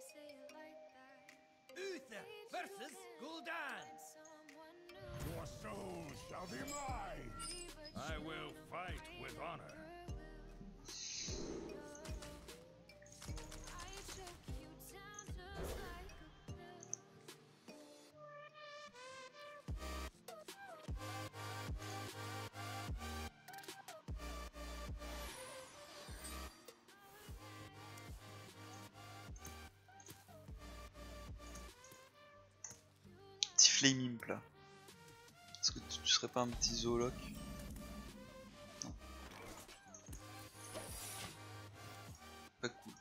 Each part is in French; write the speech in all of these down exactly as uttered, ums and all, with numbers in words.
Uther versus Gul'dan. Your soul shall be mine. I will fight with honor. Petit flame imp là. Est-ce que tu, tu serais pas un petit zoologue? Non. Pas cool.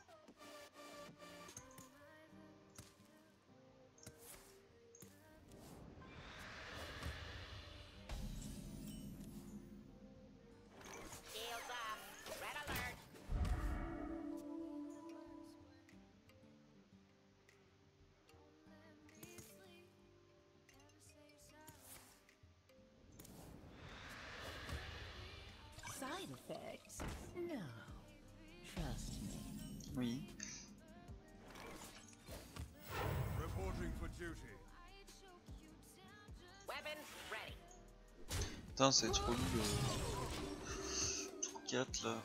Side effects? No. Trust me. Oui. Reporting for duty. Weapons ready. Putain, c'est trop nul le tour quatre là.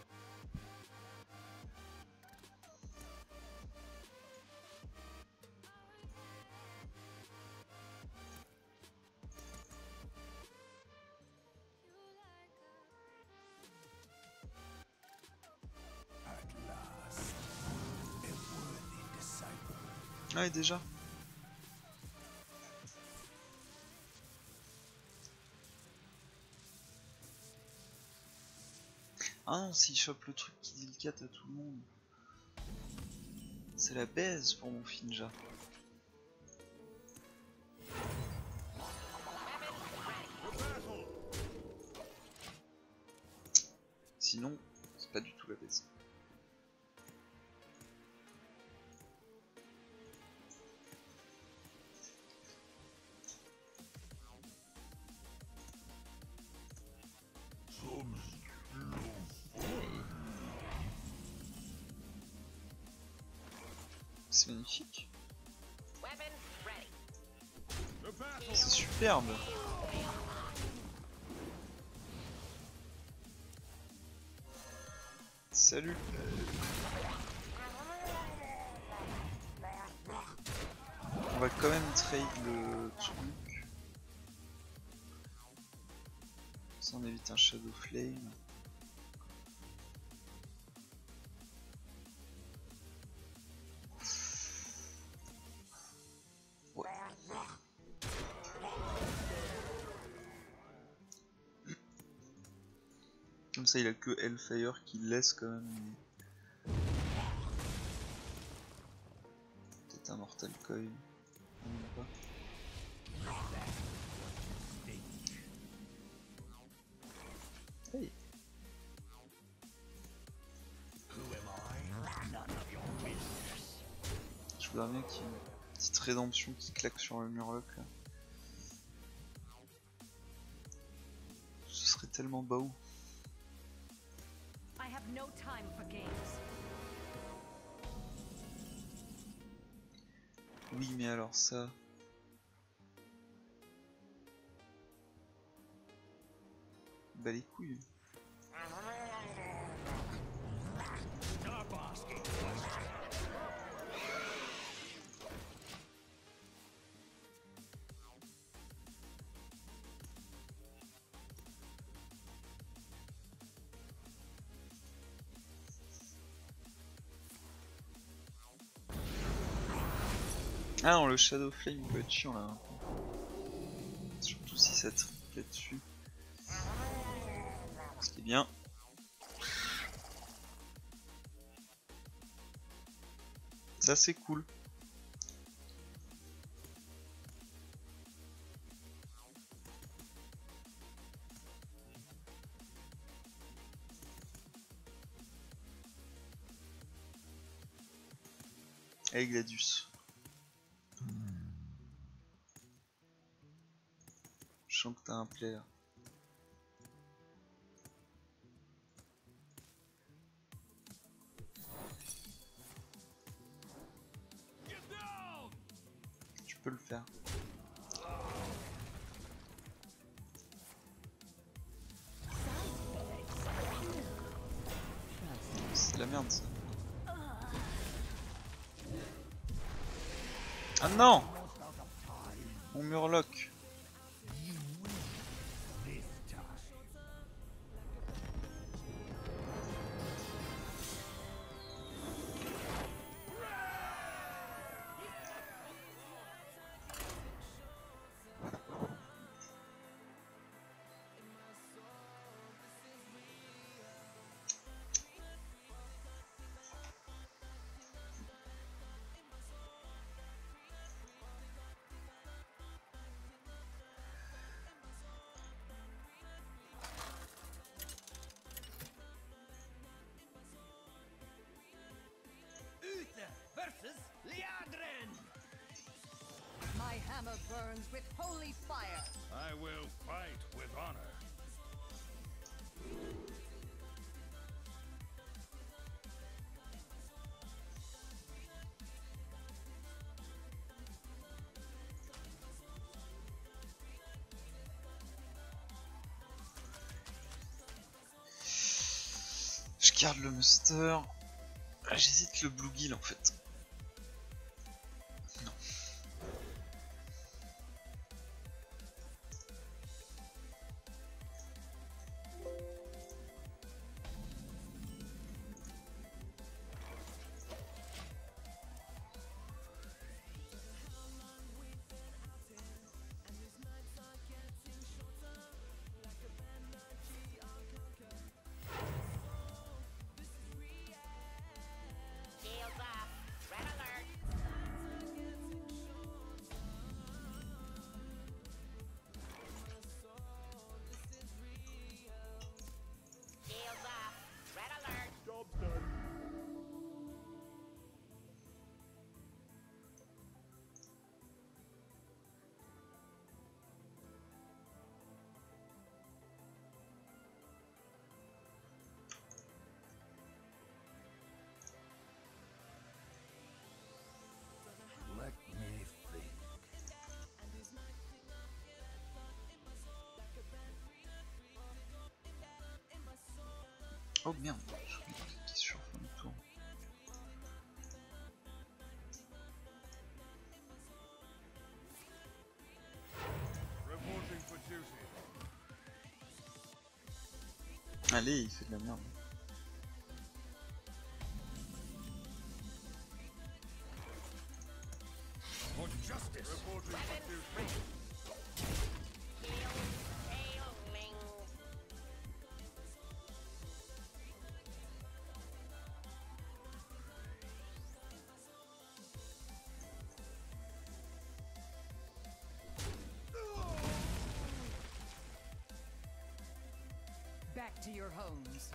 At last, a worthy disciple. Ah, et déjà. Ah non, s'il chope le truc qui dit le quatre à tout le monde, c'est la baise pour mon Finja. Sinon, c'est pas du tout la baise. C'est magnifique. C'est superbe. Salut. On va quand même trade le truc. Ça on évite un Shadow Flame. Ouais. Comme ça il a que Hellfire qui laisse quand même. Peut-être un Mortal Coil. Même pas. Hey. Je voudrais bien qu'il y ait une petite rédemption qui claque sur le Murloc là. Ce serait tellement beau. I have no time for games. Oui, mais alors ça. Bah les couilles. Ah non, le Shadow Flame peut être chiant là. Surtout si ça triple là-dessus. Ce qui est bien. Ça c'est cool. Hey Gladius. Je sens que t'as un player. peux le faire. C'est la merde ça. Ah non! Mon murloc. Uther versus Liadrin. My hammer burns with holy fire. I will fight with honor. Je garde le muster. Ah, j'hésite le bluegill en fait. Non. Shields up. Red alert. Shields up. Red alert. Job's done. Let me think. Oh merde, je suis sur le tour. Reporting for duty. Allez, il fait de la merde. For justice. Reporting for duty. Shields ailing. Back to your homes.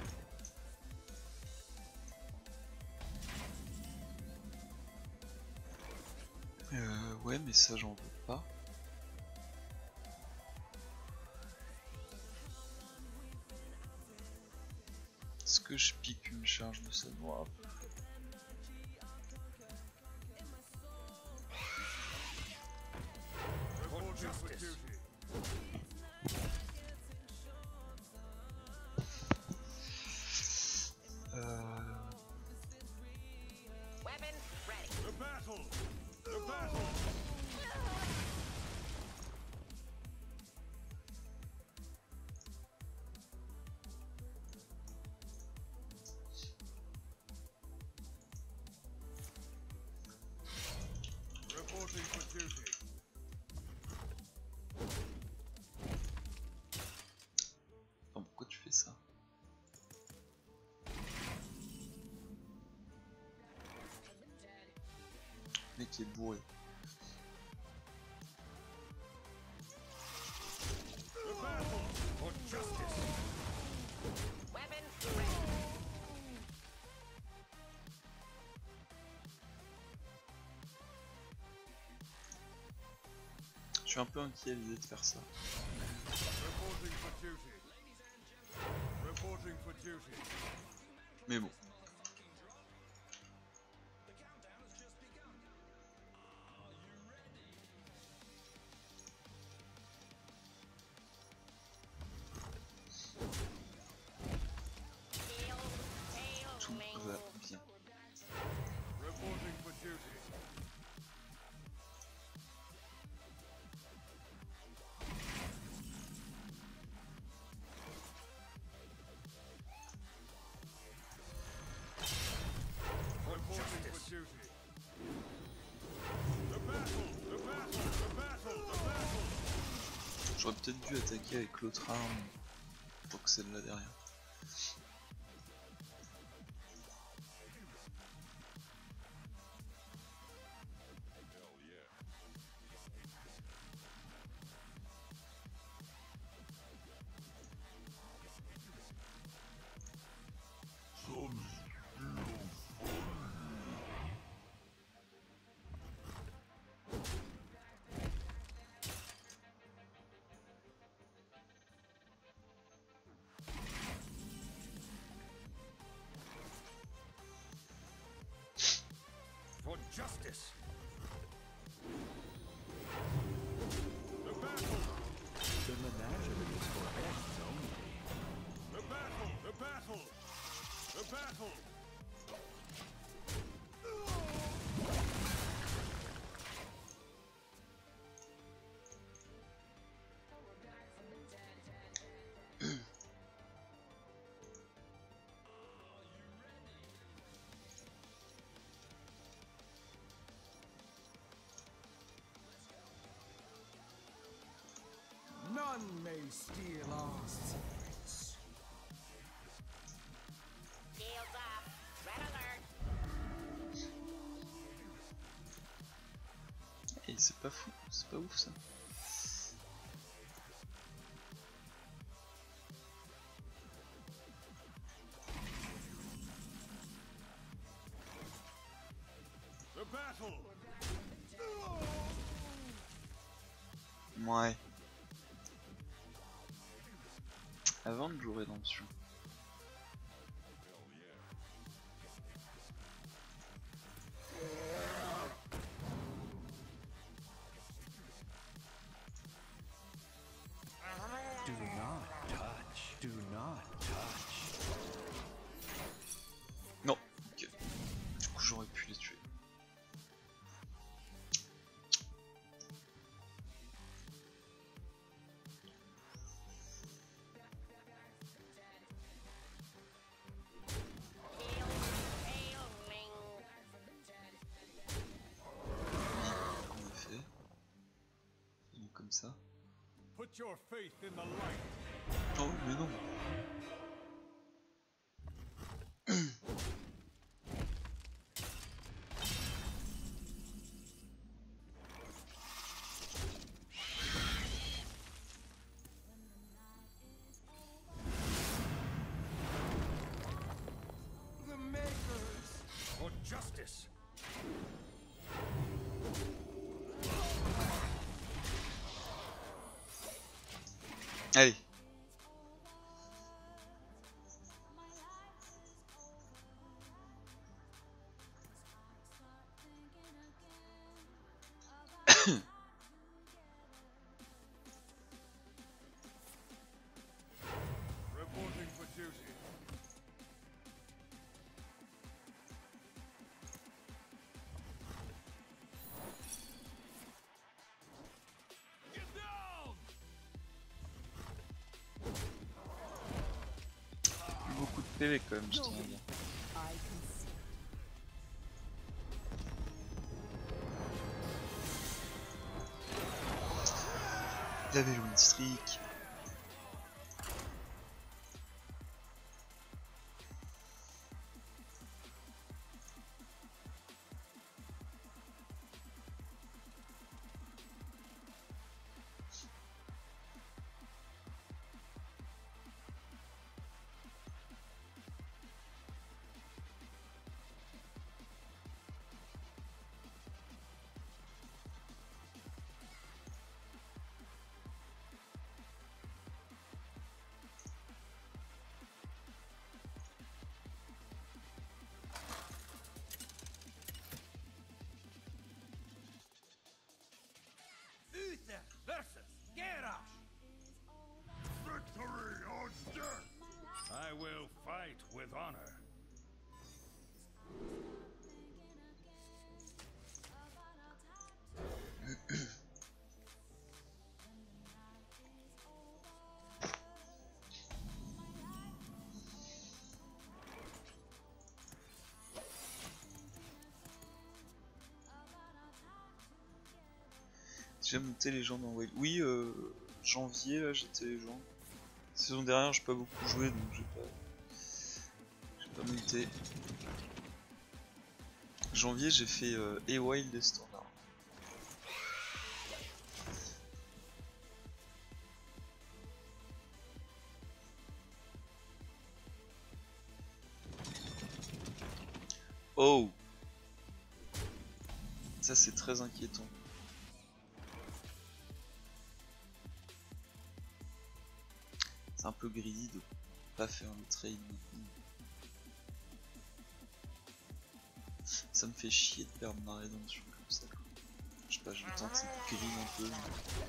Euh, ouais, mais ça j'en veux pas. Est-ce que je pique une charge de savoir? Reporting for duty. Euh... Weapons ready. The battle. The battle. Reporting for duty. Attends, pourquoi tu fais ça? Le mec est bourré. The battle for justice. Weapons ready. Je suis un peu inquiet à l'idée de faire ça. Reporting for duty. Reporting for duty. Mais bon. peut-être dû attaquer avec l'autre arme pour que celle-là derrière. For justice. The battle. The menagerie is for heads only. The battle. The battle. The battle. None may steal our secrets. Shields up. Red alert. Et c'est pas fou, c'est pas ouf ça. The battle. Ouais. Avant de jouer rédemption. Do not touch. Do not touch. Non, ok. Du coup j'aurais pu les tuer. Ça. Put your faith in the light. Oh mais non. The makers. For justice. Allez. Reporting for duty. Get down. Beaucoup de P V quand même, je tiens à dire. I can see. Il avait le win streak. Uther versus Garrosh. Victory or death. I will fight with honor. J'ai monté les gens dans Wild. Oui, euh, janvier là j'étais genre. Saison dernière j'ai pas beaucoup joué donc j'ai pas. J'ai pas monté. Janvier j'ai fait euh, et Wild et Standard. Oh, ça c'est très inquiétant. C'est un peu greedy de pas faire le trade maintenant. Ça me fait chier de perdre ma rédemption comme ça. Je sais pas, je tente cette green un peu. Mais...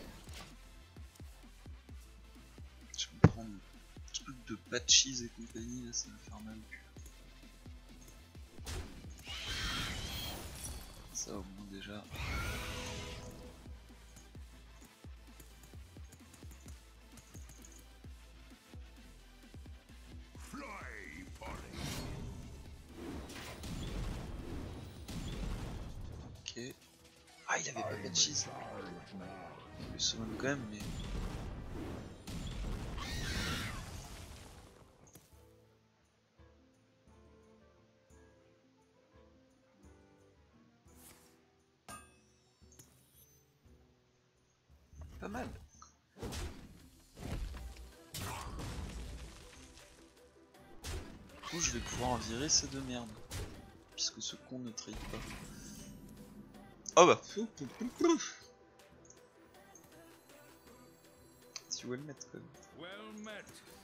je vais me prendre un truc de patches et compagnie, là ça va me faire mal au cul. Ça au moins déjà. Ok. Ah il avait pas de cheese. Il le summon quand même mais. Pas mal. Du coup je vais pouvoir en virer ces deux merdes. Puisque ce con ne trade pas. Oh bah. Tu veux le mettre quand même. Well met.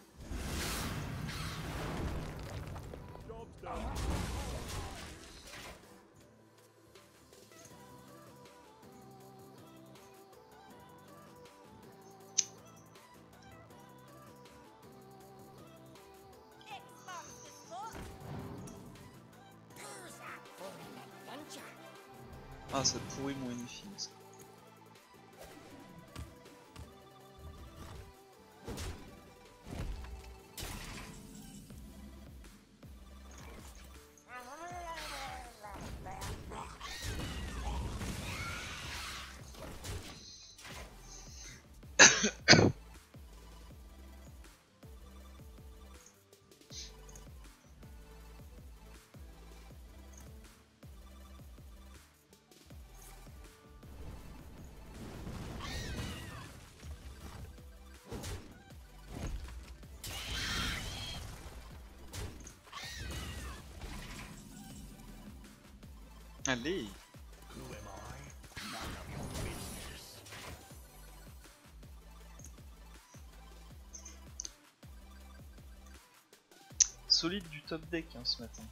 Ah ça pourrit mon Enifin ça. Allez. Solide du top deck hein, ce matin.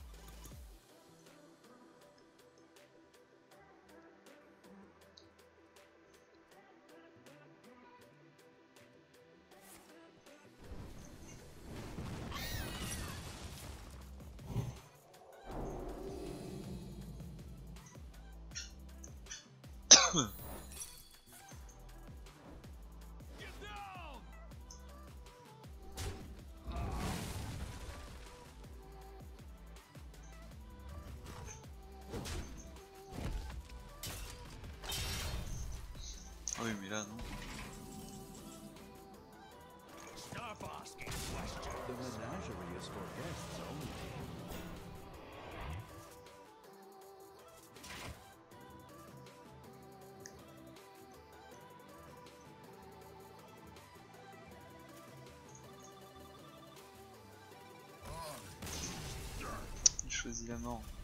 Ah oui mais là non. The menagerie is for guests only. Il choisit la mort.